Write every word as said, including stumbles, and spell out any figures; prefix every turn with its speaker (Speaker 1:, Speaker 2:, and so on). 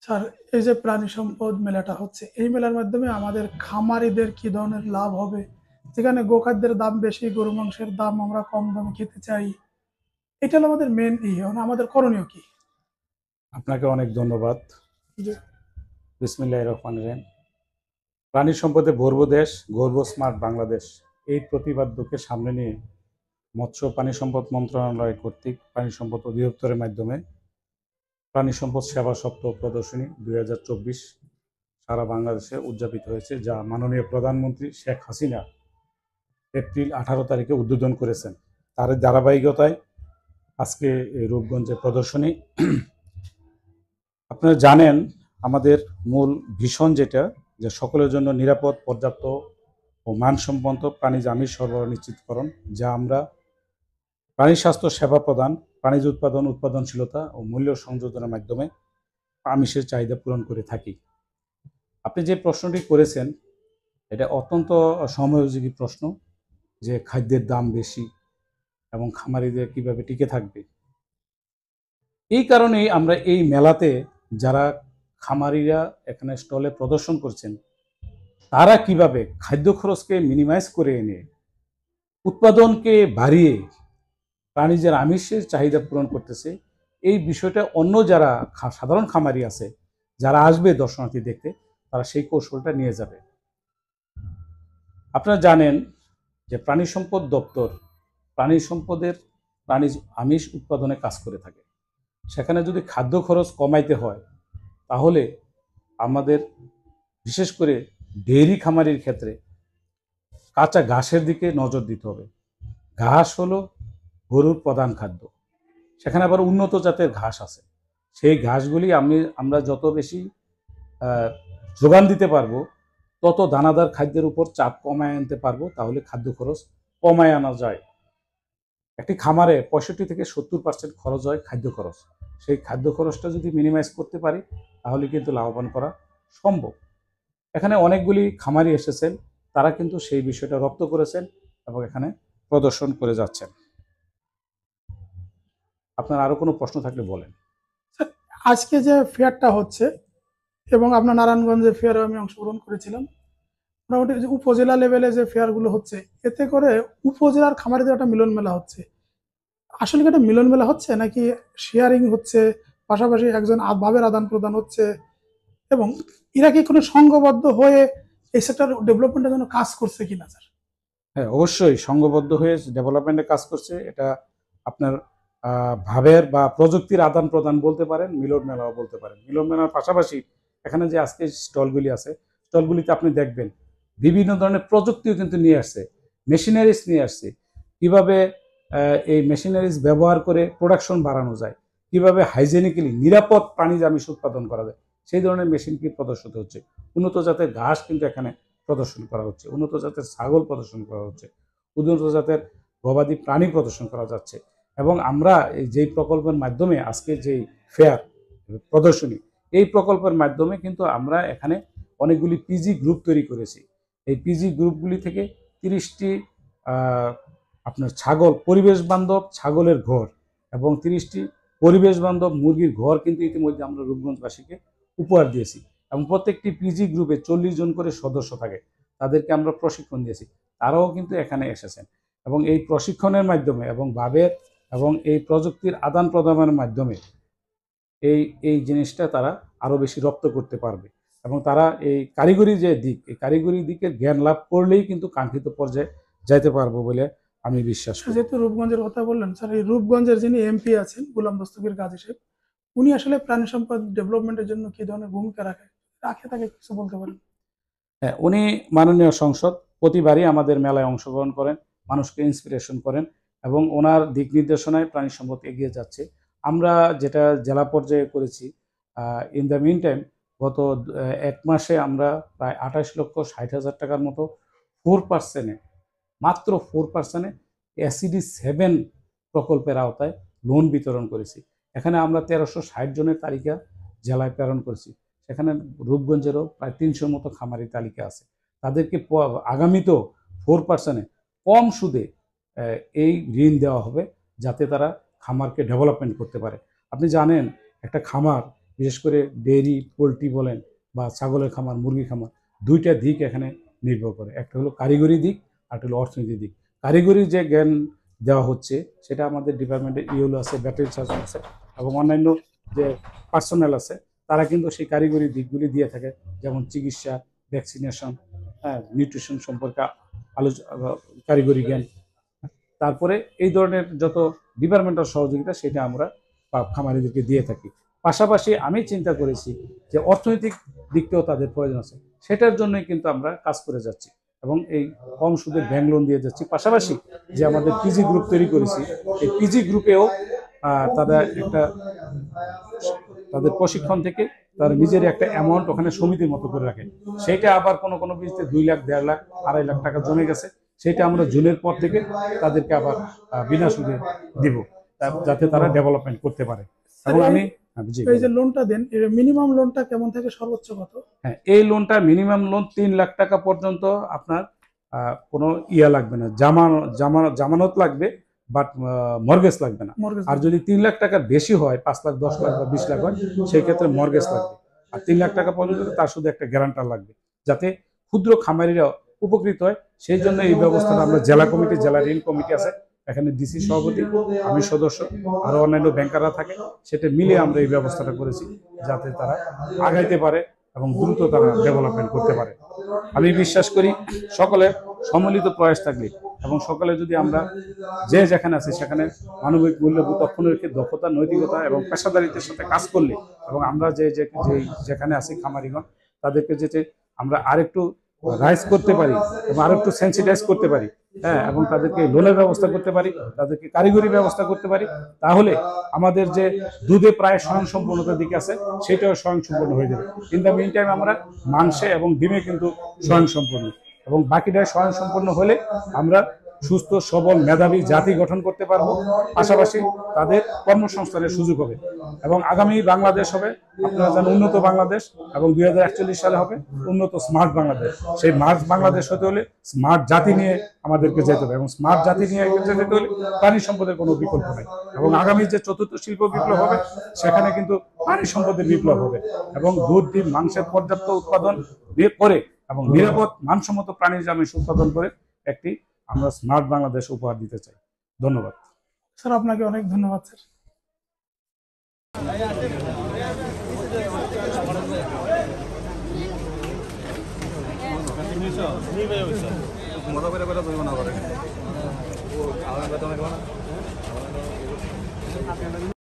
Speaker 1: Sir, এই যে প্রাণী সম্পদ মেলাটা হচ্ছে, এই মেলার মাধ্যমে আমাদের খামারিদের কি ধরনের লাভ হবে? যেখানে গোখাদ্যের দাম বেশি, গরু মাংসের দাম আমরা কম দামে খেতে চাই। এটা হলো আমাদের মেন ইয়ে, মানে আমাদের করণীয় কি?
Speaker 2: আপনাকে অনেক ধন্যবাদ।
Speaker 1: যে
Speaker 2: বিসমিল্লাহির রহমানির রহিম। প্রাণী সম্পদে ভরব দেশ, গর্ব স্মার্ট বাংলাদেশ, এই প্রতিপাদ্যকে সামনে নিয়ে মৎস্য প্রাণী সম্পদ মন্ত্রণালয় কর্তৃক প্রাণী সম্পদ অধিদপ্তরের মাধ্যমে প্রাণী সম্পদ সেবা সপ্তাহ প্রদর্শনী দুই হাজার চব্বিশ সারা বাংলাদেশে উদযাপিত হয়েছে, যা মাননীয় প্রধানমন্ত্রী শেখ হাসিনা এপ্রিল আঠারো তারিখে উদ্বোধন করেছেন। তার ধারাবাহিকতায় আজকে এই রূপগঞ্জে প্রদর্শনী। আপনারা জানেন আমাদের মূল ভীষণ যেটা, যে সকলের জন্য নিরাপদ, পর্যাপ্ত ও মানসম্পন্ন প্রাণীজ আমিষ সরবরাহ নিশ্চিতকরণ, যা আমরা প্রাণী স্বাস্থ্য সেবা প্রদান, প্রাণীজ উৎপাদন, উৎপাদনশীলতা ও মূল্য সংযোজনের মাধ্যমে আমিষের চাহিদা পূরণ করে থাকি। আপনি যে প্রশ্নটি করেছেন এটা অত্যন্ত সময়োপযোগী প্রশ্ন, যে খাদ্যের দাম বেশি এবং খামারিদের কিভাবে টিকে থাকবে। এই কারণেই আমরা এই মেলাতে যারা খামারিরা এখানে স্টলে প্রদর্শন করছেন, তারা কিভাবে খাদ্য খরচকে মিনিমাইজ করে এনে উৎপাদনকে বাড়িয়ে প্রাণীদের আমিষের চাহিদা পূরণ করতেছে, এই বিষয়টা অন্য যারা সাধারণ খামারি আছে, যারা আসবে দর্শনার্থী দেখতে, তারা সেই কৌশলটা নিয়ে যাবে। আপনারা জানেন যে প্রাণী সম্পদ দপ্তর প্রাণী সম্পদের প্রাণী আমিষ উৎপাদনে কাজ করে থাকে। সেখানে যদি খাদ্য খরচ কমাইতে হয়, তাহলে আমাদের বিশেষ করে ডেইরি খামারির ক্ষেত্রে কাঁচা ঘাসের দিকে নজর দিতে হবে। ঘাস হলো গরুর প্রধান খাদ্য। সেখানে আবার উন্নত জাতের ঘাস আছে। সেই ঘাসগুলি আমি আমরা যত বেশি যোগান দিতে পারবো, তত দানাদার খাদ্যের উপর চাপ কমায় আনতে পারবো, তাহলে খাদ্য খরচ কমায় আনা যায়। একটি খামারে পঁয়ষট্টি থেকে সত্তর পার্সেন্ট খরচ হয় খাদ্য খরচ। সেই খাদ্য খরচটা যদি মিনিমাইজ করতে পারি, তাহলে কিন্তু লাভবান করা সম্ভব। এখানে অনেকগুলি খামারি এসেছেন, তারা কিন্তু সেই বিষয়টা রপ্ত করেছেন এবং এখানে প্রদর্শন করে যাচ্ছেন। আপনার আরো কোনো প্রশ্ন থাকলে বলেন।
Speaker 1: স্যার, আজকে যে ফেয়ারটা হচ্ছে, এবং আপনার নারায়ণগঞ্জের ফেয়ারে আমি অংশগ্রহণ করেছিলাম, মোটামুটি যে উপজেলা লেভেলে যে ফেয়ারগুলো হচ্ছে, এতে করে উপজেলার খামারিদের একটা মিলন মেলা হচ্ছে। আসলে কি একটা মিলন মেলা হচ্ছে, নাকি শেয়ারিং হচ্ছে, পাশাপাশি একজন আ- ভাবের আদান প্রদান হচ্ছে, এবং এরা কি কোনো সংঘবদ্ধ হয়ে এই সেক্টর ডেভেলপমেন্টের জন্য কাজ করছে কিনা স্যার?
Speaker 2: হ্যাঁ, অবশ্যই সংঘবদ্ধ হয়ে ডেভেলপমেন্টে কাজ করছে। এটা আপনার ভাবের বা প্রযুক্তির আদান প্রদান বলতে পারেন, মিলন মেলাও বলতে পারেন। মিলন মেলার পাশাপাশি এখানে যে আজকে স্টলগুলি আছে, স্টলগুলিতে আপনি দেখবেন বিভিন্ন ধরনের প্রযুক্তিও কিন্তু নিয়ে আসছে, মেশিনারিজ নিয়ে আসছে। কিভাবে এই মেশিনারিজ ব্যবহার করে প্রোডাকশন বাড়ানো যায়, কিভাবে হাইজেনিক্যালি নিরাপদ প্রাণী আমিষ উৎপাদন করা যায়, সেই ধরনের মেশিন কি প্রদর্শিত হচ্ছে। উন্নত জাতের ঘাস কিন্তু এখানে প্রদর্শন করা হচ্ছে, উন্নত জাতের ছাগল প্রদর্শন করা হচ্ছে, উন্নত জাতের গবাদি প্রাণী প্রদর্শন করা যাচ্ছে। এবং আমরা এই যেই প্রকল্পের মাধ্যমে আজকে যেই ফেয়ার প্রদর্শনী, এই প্রকল্পের মাধ্যমে কিন্তু আমরা এখানে অনেকগুলি পিজি গ্রুপ তৈরি করেছি। এই পিজি গ্রুপগুলি থেকে তিরিশটি আপনার ছাগল, পরিবেশ বান্ধব ছাগলের ঘর এবং তিরিশটি পরিবেশ বান্ধব মুরগির ঘর কিন্তু ইতিমধ্যে আমরা রূপগঞ্জবাসীকে উপহার দিয়েছি। এবং প্রত্যেকটি পিজি গ্রুপে চল্লিশ জন করে সদস্য থাকে, তাদেরকে আমরা প্রশিক্ষণ দিয়েছি। তারাও কিন্তু এখানে এসেছেন এবং এই প্রশিক্ষণের মাধ্যমে এবং ভাবের এবং এই প্রযুক্তির আদান প্রদানের মাধ্যমে এই এই জিনিসটা তারা আরও বেশি রপ্ত করতে পারবে। এবং তারা এই কারিগরি যে দিক, এই কারিগরি দিকের জ্ঞান লাভ করলেই কিন্তু কাঙ্ক্ষিত পর্যায়ে যাইতে পারবো বলে আমি বিশ্বাস করি।
Speaker 1: যেহেতু রূপগঞ্জের কথা বললেন স্যার, এই রূপগঞ্জের যিনি এমপি আছেন গোলাম দস্তগীর গাজী সাহেব, উনি আসলে প্রাণী সম্পদ ডেভেলপমেন্টের জন্য কি ধরনের ভূমিকা রাখে রাখে তাকে কিছু বলতে পারেন?
Speaker 2: হ্যাঁ, উনি মাননীয় সংসদ, প্রতিবারই আমাদের মেলায় অংশগ্রহণ করেন, মানুষকে ইন্সপিরেশন করেন এবং ওনার দিক নির্দেশনায় প্রাণী সম্পদ এগিয়ে যাচ্ছে। আমরা যেটা জেলা পর্যায়ে করেছি, ইন দ্য মিন টাইম গত এক মাসে আমরা প্রায় আঠাশ লক্ষ ষাট হাজার টাকার মতো ফোর পার্সেন্টে মাত্র ফোর পার্সেন্টে এসিডি সেভেন প্রকল্পের আওতায় লোন বিতরণ করেছি। এখানে আমরা তেরোশো ষাট জনের তালিকা জেলায় প্রেরণ করেছি। সেখানে রূপগঞ্জেরও প্রায় তিনশোর মতো খামারি তালিকা আছে। তাদেরকে আগামীতেও ফোর পার্সেন্টে কম সুদে এই ঋণ দেওয়া হবে, যাতে তারা খামারকে ডেভেলপমেন্ট করতে পারে। আপনি জানেন একটা খামার বিশেষ করে ডেয়ারি পোলট্রি বলেন বা ছাগলের খামার মুরগি খামার দুইটা দিক এখানে নির্ভর করে। একটা হলো কারিগরি দিক আর একটা হলো অর্থনৈতিক দিক। কারিগরি যে জ্ঞান দেওয়া হচ্ছে সেটা আমাদের ডিপার্টমেন্টে ইউলো আছে, ব্যাটারি সার্জন আছে এবং অন্যান্য যে পার্সোনাল আছে তারা কিন্তু সেই কারিগরি দিকগুলি দিয়ে থাকে, যেমন চিকিৎসা, ভ্যাকসিনেশন, হ্যাঁ, নিউট্রিশন সম্পর্কে আলোচ কারিগরি জ্ঞান। তারপরে এই ধরনের যত ডিপার্টমেন্টাল সহযোগিতা সেটা আমরা খামারিদেরকে দিয়ে থাকি। পাশাপাশি আমি চিন্তা করেছি যে অর্থনৈতিক দিকটাও তাদের প্রয়োজন আছে, সেটার জন্যই কিন্তু আমরা কাজ করে যাচ্ছি এবং এই কম সুদের ব্যাংক লোন দিয়ে যাচ্ছি। পাশাপাশি যে আমাদের পিজি গ্রুপ তৈরি করেছি, এই পিজি গ্রুপেও তারা একটা তাদের প্রশিক্ষণ থেকে তারা নিজের একটা অ্যামাউন্ট ওখানে সমিতির মতো করে রাখে, সেটা আবার কোনো কোনো পিজিতে দুই লাখ দেড় লাখ আড়াই লাখ টাকা জমে গেছে, সেটা আমরা জুনের পর থেকে তাদেরকে আবার বিনা সুদে দিব যাতে তারা ডেভেলপমেন্ট করতে পারে। এবং আমি
Speaker 1: এই যে লোনটা দেন, মিনিমাম লোনটা কেমন থাকে, সর্বোচ্চ কত?
Speaker 2: হ্যাঁ, এই লোনটা মিনিমাম লোন তিন লাখ টাকা পর্যন্ত আপনার কোনো ইয়া লাগবে না, জামানত জামানত লাগবে, বাট মর্গেজ লাগবে না। আর যদি তিন লাখ টাকার বেশি হয়, পাঁচ লাখ দশ লাখ বা বিশ লাখ হয়, সেই ক্ষেত্রে মর্গেজ লাগবে। আর তিন লাখ টাকা পর্যন্ত তার শুধু একটা গ্যারান্টার লাগবে, যাতে ক্ষুদ্র খামারিরা উপকৃত হয়। সেই জন্য এই ব্যবস্থাটা আমরা জেলা কমিটি, জেলা ঋণ কমিটি আছে, এখানে ডিসি সভাপতি, আমি সদস্য, আরো অন্যান্য ব্যাংকাররা থাকে, সেটা মিলে আমরা এই ব্যবস্থাটা করেছি যাতে তারা আগাইতে পারে এবং দ্রুত তারা ডেভেলপমেন্ট করতে পারে। আমি বিশ্বাস করি সকলের সম্মিলিত প্রয়াস থাকলে এবং সকলে যদি আমরা যে যেখানে আছি সেখানে মানবিক মূল্যবোধ অক্ষুণ্ণ রেখে দক্ষতা, নৈতিকতা এবং পেশাদারিত্বের সাথে কাজ করলে এবং আমরা যে যেখানে আছি খামারিগণ তাদেরকে যেতে আমরা আরেকটু রাইজ করতে পারি এবং আরেকটু সেন্সিটাইজ করতে পারি, হ্যাঁ, এবং তাদেরকে লোনের ব্যবস্থা করতে পারি, তাদেরকে কারিগরি ব্যবস্থা করতে পারি, তাহলে আমাদের যে দুধে প্রায় স্বয়ংসম্পূর্ণতার দিকে আছে সেটাও স্বয়ংসম্পূর্ণ হয়ে যাবে। ইন দ্য মিন টাইম আমরা মাংসে এবং ডিমে কিন্তু স্বয়ংসম্পূর্ণ, এবং বাকিটাই স্বয়ংসম্পূর্ণ হলে আমরা সুস্থ সবল মেধাবী জাতি গঠন করতে পারবো। পাশাপাশি তাদের কর্মসংস্থানের সুযোগ হবে এবং আগামী বাংলাদেশ হবে, আপনারা জানেন, উন্নত বাংলাদেশ, এবং দুই হাজার একচল্লিশ সালে হবে উন্নত স্মার্ট বাংলাদেশ। সেই স্মার্ট বাংলাদেশ হতে হলে স্মার্ট জাতি নিয়ে আমাদেরকে যেতে হবে এবং স্মার্ট জাতি নিয়ে যেতে হলে প্রাণী সম্পদের কোনো বিকল্প নেই। এবং আগামী যে চতুর্থ শিল্প বিপ্লব হবে সেখানে কিন্তু প্রাণী সম্পদের বিপ্লব হবে এবং দুধ, ডিম, মাংসের পর্যাপ্ত উৎপাদন করে এবং নিরাপদ মানসম্মত প্রাণীজ আমিষ উৎপাদন করে একটি আমরা স্মার্ট বাংলাদেশ উপহার দিতে চাই। ধন্যবাদ
Speaker 1: স্যার, আপনাকে অনেক ধন্যবাদ স্যার।